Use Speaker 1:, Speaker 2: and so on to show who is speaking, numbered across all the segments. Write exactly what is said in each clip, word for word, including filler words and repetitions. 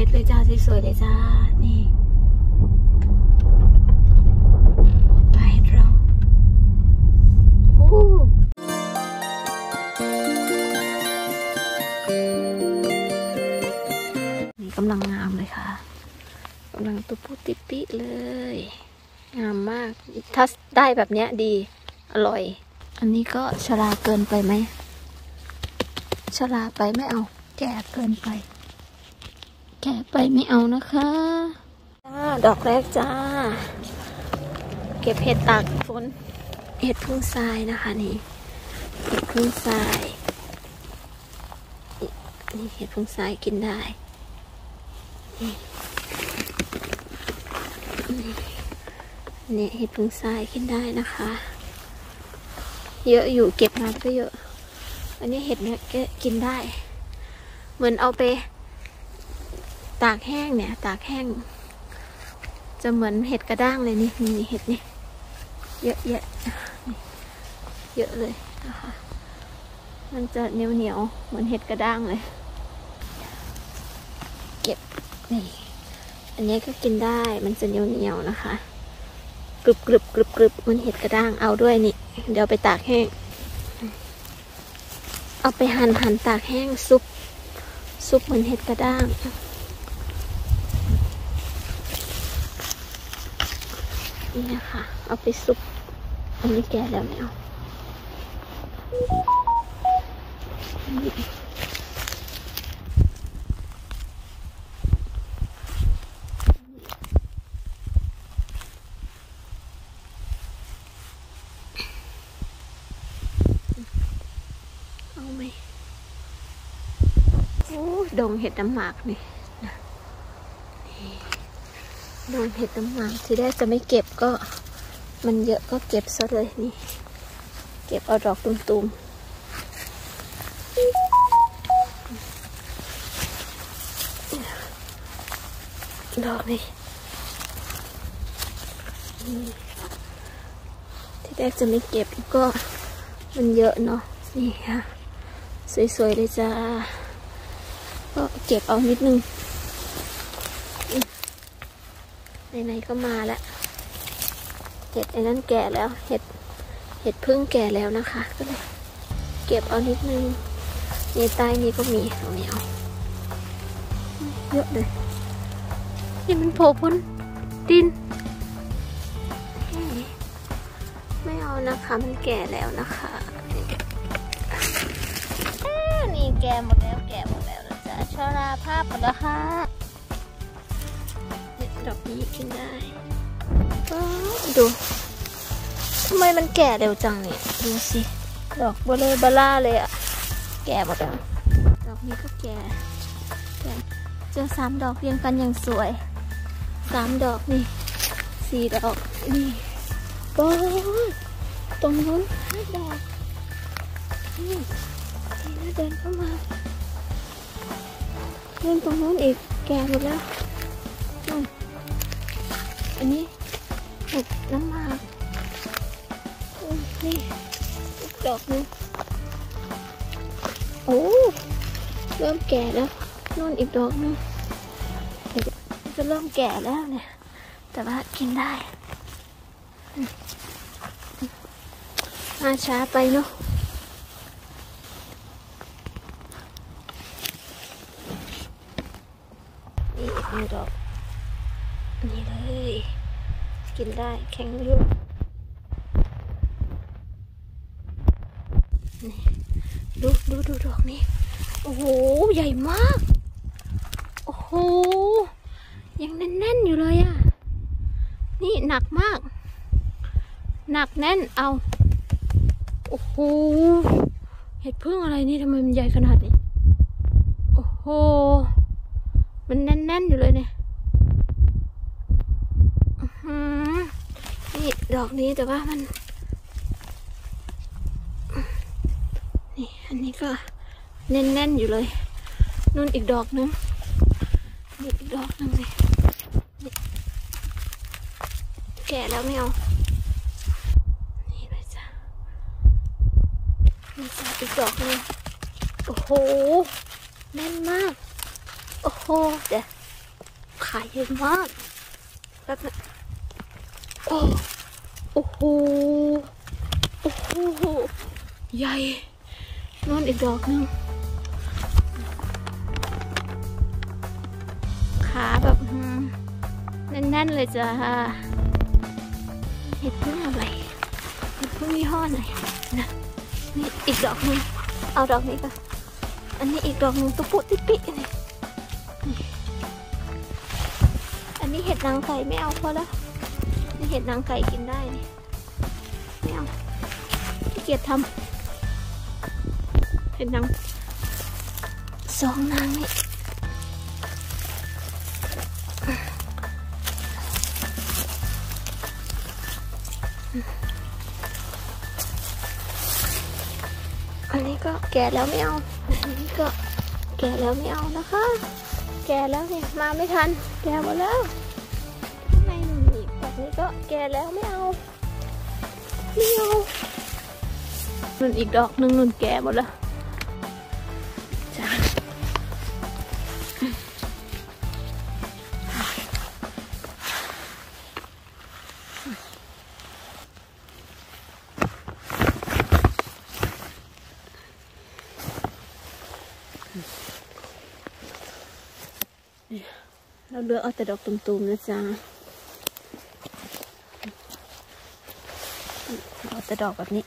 Speaker 1: ดเลยจ้าสวยๆเลยจ้านี่ไปเราอู้นี่กำลังงามเลยค่ะกำลังตุ๊ปุ๊ติปิเลยงามมากถ้าได้แบบเนี้ยดีอร่อยอันนี้ก็ชราเกินไปไหมชราไปไม่เอาแก่เกินไปแก่ไปไม่เอานะคะจ้าดอกแรกจ้าเก็บเห็ดตากฝนเห็ดพึ่งทรายนะคะนี่เห็ดพึ่งทรายนี่เห็ดพึ่งทรายกินได้นี่นี่เห็ดพึ่งทรายกินได้นะคะเยอะอยู่เก็บมาก็เยอะอันนี้เห็ดเนี่ยกินได้เหมือนเอาไปตากแห้งเนี่ยตากแห้งจะเหมือนเห็ดกระด้างเลยนี่นี่เห็ดนี่เยอะแยะเยอะเลยนะคะมันจะเหนียวเหนียวเหมือนเห็ดกระด้างเลยเก็บนี่อันนี้ก็กินได้มันจะเหนียวเหนียวนะคะกรึบกรึบกรึบกรึบมันเห็ดกระด้างเอาด้วยนี่เดี๋ยวไปตากแห้งเอาไปหั่นหั่นตากแห้งซุปซุปเหมือนเห็ดกระด้างนี่นะคะเอาไปซุปอันนี้แก่แล้วไม่เอาเอาไหมโอ้ดงเห็ดน้ำหมากนี่ดงเห็ดน้ำหมากที่แรกจะไม่เก็บก็มันเยอะก็เก็บซะเลยนี่เก็บเอาดอกตุ่มๆดอกนี่ที่แรกจะไม่เก็บก็มันเยอะเนาะนี่ค่ะสวยๆเลยจ้าก็เก็บเอานิดนึงไหนๆก็มาแล้วเห็ดไอ้นั่นแก่แล้วเห็ดเห็ดพึ่งแก่แล้วนะคะก็เลยเก็บเอานิดนึงในใต้นี้ก็มีเอาไม่เอาเยอะเลยนี่มันโผล่พ้นดินไม่เอานะคะมันแก่แล้วนะคะนี่แก่หมดแล้วแก่หมดแล้วนะจ๊ะชราภาพหมดแล้วค่ะดอกนี้กินได้ดูทำไมมันแก่เร็วจังเนี่ยดูสิดอกเบลอเบล่าเลยอะแก่หมดแล้วดอกนี้ก็แก่แก่เจอสามดอกเรียงกันอย่างสวยสามดอกนี่สี่ดอกนี่โอ้ตรงนู้นห้าดอกนี่ทีน่าเดินเข้ามาเดินตรงนู้นอีกแก่หมดแล้วอันนี้เห็ดน้ำหมากนี่ดอกนึงโอ้เริ่มแก่แล้วนู่นอีกดอกนึงจะเริ่มแก่แล้วเนี่ยแต่ว่ากินได้มาช้าไปเนาะนี่อีกหนึ่งดอกนี่เลยกินได้แข็งอยู่นี่ดูดูดูดอกนี้โอ้โหใหญ่มากโอ้โหยังแน่นๆอยู่เลยอ่ะนี่หนักมากหนักแน่นเอาโอ้โหเห็ดพึ่งอะไรนี่ทำไมมันใหญ่ขนาดนี้โอ้โหมันแน่นๆอยู่เลยเนี่ยนี่ดอกนี้แต่ว่ามันนี่อันนี้ก็แน่นๆอยู่เลยนู่นอีกดอกนึงนี่อีกดอกนึงนี่แก่แล้วไม่เอานี่เลยจ้ะนี่จ้ะอีกดอกนึงโอ้โหแน่นมากโอ้โหเดี๋ยวขายเยอะมากแบบนั้นโอ้โอ้โหโอ้โหใหญ่นอนอีกดอกหนึ่งขาแบบแน่นๆเลยจ้าเห็ดพึ่งอะไรเห็ดพึ่งยี่ห้อไหนนะนี่อีกดอกหนึ่งเอาดอกนี้ก่อนอันนี้อีกดอกหนึ่งตุ๊ปุติปินี่อันนี้เห็ดนางไก่ไม่เอาพอแล้วนี่เห็ดนางไก่กินได้นี่ไม่เอาขี้เกียจทำเห็ดนางสองนางนี่อันนี้ก็แก่แล้วไม่เอาอันนี้ก็แก่แล้วไม่เอานะคะแก่แล้วเนี่ยมาไม่ทันแก่หมดแล้วไม่มีแบบนี้ก็แก่แล้วไม่เอาไม่เอานุ่นอีกดอกหนึ่งนุ่นแก่หมดแล้วจ้าเราเลือกเอาแต่ดอกตุ่มๆนะจ๊ะเอาแต่ดอกแบบนี้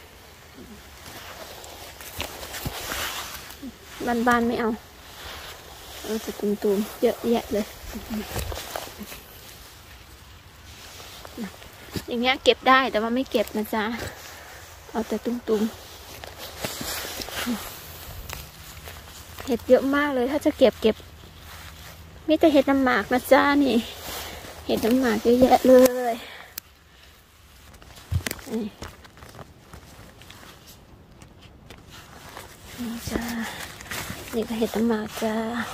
Speaker 1: บานๆไม่เอาเอาแต่ตุ่มๆเยอะแยะเลยอย่างเงี้ยเก็บได้แต่ว่าไม่เก็บนะจ๊ะเอาแต่ตุ่มๆเห็ดเยอะมากเลยถ้าจะเก็บเก็บมีแต่เห็ดน้ำหมากนะจ้านี่เห็ดน้ำหมากเยอะแยะเลยนี่จ้านี่ก็เห็ดน้ำหมากจ้า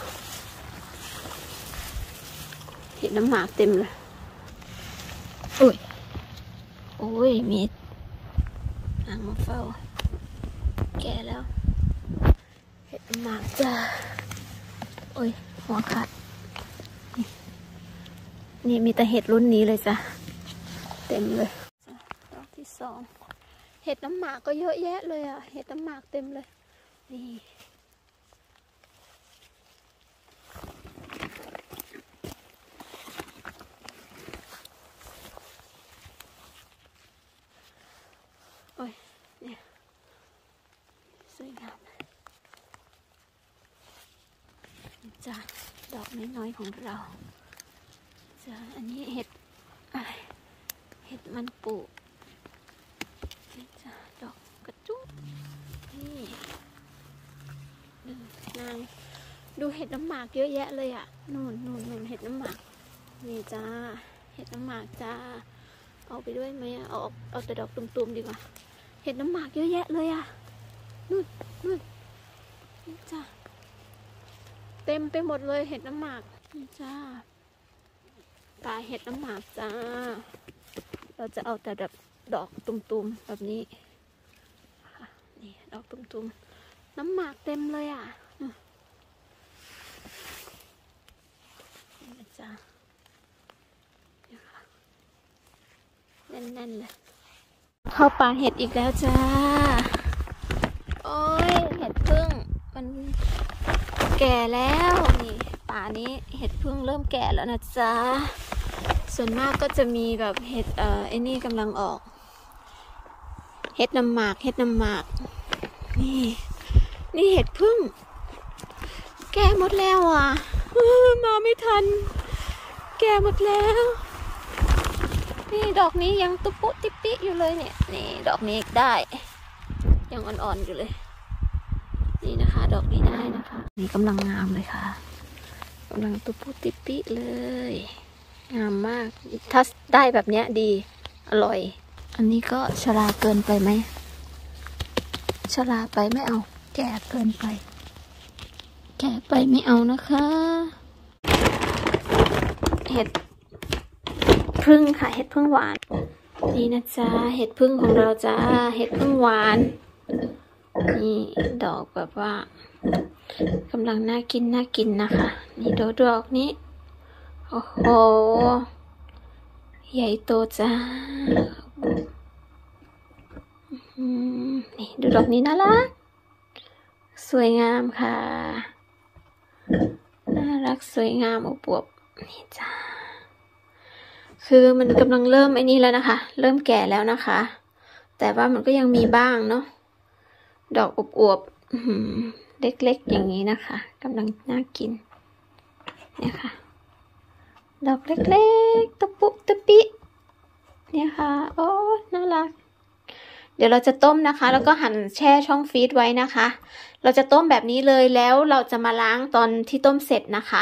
Speaker 1: เห็ดน้ำหมากเต็มเลยโอ้ยโอ้ยมีนางมาเฝ้าแก่แล้วเห็ดน้ำหมากจ้าโอ้ยหัวขาดนี่มีแต่เห็ดรุ่นนี้เลยจ้ะเต็มเลยดอกที่สองเห็ดน้ำหมากก็เยอะแยะเลยอ่ะเห็ดน้ำหมากเต็มเลยนี่โอ้ยเนี่ยสวยงามจ้ะดอกน้อยๆของเราจ้ะอันนี้เห็ดอะไรเห็ดมันปูนี่จ้ะดอกกระจุกนี่นางดูเห็ดน้ำหมากเยอะแยะเลยอ่ะนู่นนู่นนู่นเห็ดน้ำหมากนี่จ้าเห็ดน้ำหมากจ้าเอาไปด้วยไหมเอาเอาแต่ดอกตุ่มๆดีกว่าเห็ดน้ำหมากเยอะแยะเลยอ่ะนู่นนู่นนี่จ้าเต็มไปหมดเลยเห็ดน้ำหมากนี่จ้าปลาเห็ดน้ำหมากจ้าเราจะเอาแต่แบบดอกตุ่มๆแบบนี้นี่ดอกตุ่มๆน้ำหมากเต็มเลยอ่ะนี่จ้าแน่นๆเลยเข้าป่าเห็ดอีกแล้วจ้าโอ้ยเห็ดพึ่งมันแก่แล้วนี่ป่านี้เห็ดพึ่งเริ่มแก่แล้วนะจ๊ะส่วนมากก็จะมีแบบเห็ดเอ่อไอ้นี่กำลังออกเห็ดน้ำหมากเห็ดน้ำหมากนี่นี่เห็ดพึ่งแก่หมดแล้วอ่ะมาไม่ทันแก่หมดแล้วนี่ดอกนี้ยังตุ๊ปุติปิอยู่เลยเนี่ยนี่ดอกนี้ได้ยังอ่อนๆอยู่เลยนี่นะคะดอกนี้ได้นะคะนี่กำลังงามเลยค่ะกำลังตุ๊ปุติปิเลยงามมากถ้าได้แบบเนี้ยดีอร่อยอันนี้ก็ชราเกินไปไหมชราไปไม่เอาแก่เกินไปแก่ไปไม่เอานะคะเห็ดพึ่งค่ะเห็ดพึ่งหวานนี่นะจ๊ะเห็ดพึ่งของเราจ้าเห็ดพึ่งหวานนี่ดอกแบบว่ากำลังน่ากินน่ากินนะคะนี่ดอกดอกนี้โอ้โหใหญ่โตจ้านี่ดูดอกนี้น่ารักสวยงามค่ะน่ารักสวยงามอวบๆนี่จ้าคือมันกำลังเริ่มไอ้นี่แล้วนะคะเริ่มแก่แล้วนะคะแต่ว่ามันก็ยังมีบ้างเนาะดอกอวบๆเล็กๆอย่างนี้นะคะกำลังน่ากินเนี่ยค่ะดอกเล็กๆตะปุตะปิเนี่ยค่ะโอ้น่ารักเดี๋ยวเราจะต้มนะคะแล้วก็หั่นแช่ช่องฟรีซไว้นะคะเราจะต้มแบบนี้เลยแล้วเราจะมาล้างตอนที่ต้มเสร็จนะคะ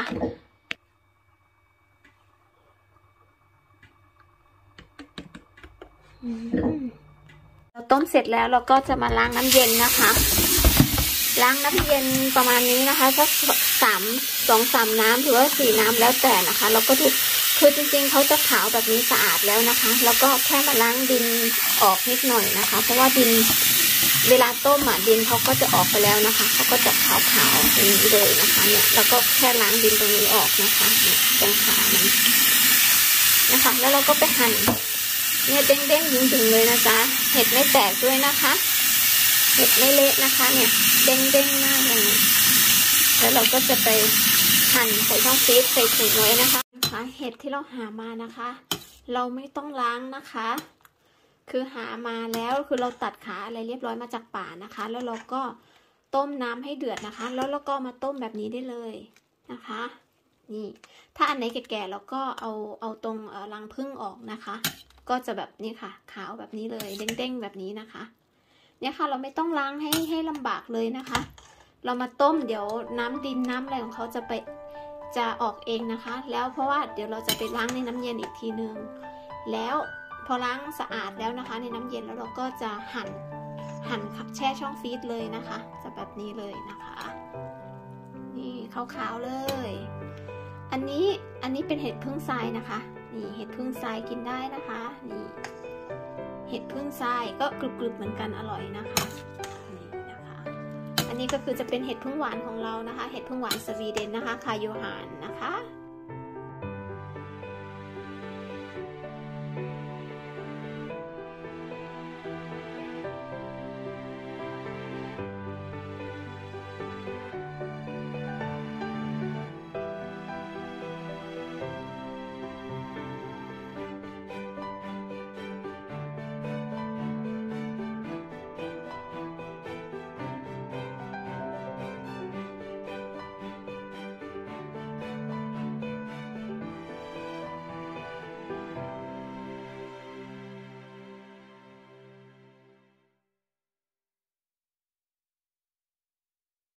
Speaker 1: เราต้มเสร็จแล้วเราก็จะมาล้างน้ำเย็นนะคะล้างน้ำเย็นประมาณนี้นะคะสักสามสองสามน้ำหรือว่าสี่น้ำแล้วแต่นะคะเราก็ดูคือจริงๆเขาจะขาวแบบนี้สะอาดแล้วนะคะแล้วก็แค่มาล้างดินออกนิดหน่อยนะคะเพราะว่าดินเวลาต้มอ่ะดินเขาก็จะออกไปแล้วนะคะเขาก็จะขาวๆอย่างนี้เลยนะคะเนี่ยแล้วก็แค่ล้างดินตรงนี้ออกนะคะเนี่ยตรงขามันนะคะแล้วเราก็ไปหั่นเนี่ยเด้งๆดึงๆเลยนะจ๊ะเห็ดไม่แตกด้วยนะคะเห็ดไม่เละนะคะเนี่ยเด้งๆมากเลยแล้วเราก็จะไปหั่นใส่ช่องฟรีซใส่ถุงไว้นะคะเห็ดที่เราหามานะคะเราไม่ต้องล้างนะคะคือหามาแล้วคือเราตัดขาอะไรเรียบร้อยมาจากป่านะคะแล้วเราก็ต้มน้ำให้เดือดนะคะแล้วเราก็มาต้มแบบนี้ได้เลยนะคะนี่ถ้าอันไหนแก่ๆเราก็เอาเอาตรงรังผึ้งออกนะคะก็จะแบบนี้ค่ะขาวแบบนี้เลยเด้งๆแบบนี้นะคะเนี่ยค่ะเราไม่ต้องล้างให้ให้ลำบากเลยนะคะเรามาต้มเดี๋ยวน้ำดินน้ำอะไรของเขาจะไปจะออกเองนะคะแล้วเพราะว่าเดี๋ยวเราจะไปล้างในน้ำเย็นอีกทีนึงแล้วพอล้างสะอาดแล้วนะคะในน้ำเย็นแล้วเราก็จะหั่นหั่นแช่ช่องฟรีซเลยนะคะจะแบบนี้เลยนะคะนี่ขาวๆเลยอันนี้อันนี้เป็นเห็ดพึ่งทรายนะคะนี่เห็ดพึ่งทรายกินได้นะคะนี่เห็ดพึ่งทรายก็กรุบๆเหมือนกันอร่อยนะคะนี่นะคะอันนี้ก็คือจะเป็นเห็ดพึ่งหวานของเรานะคะเห็ดพึ่งหวานสวีเดนนะคะคาโยฮานนะคะ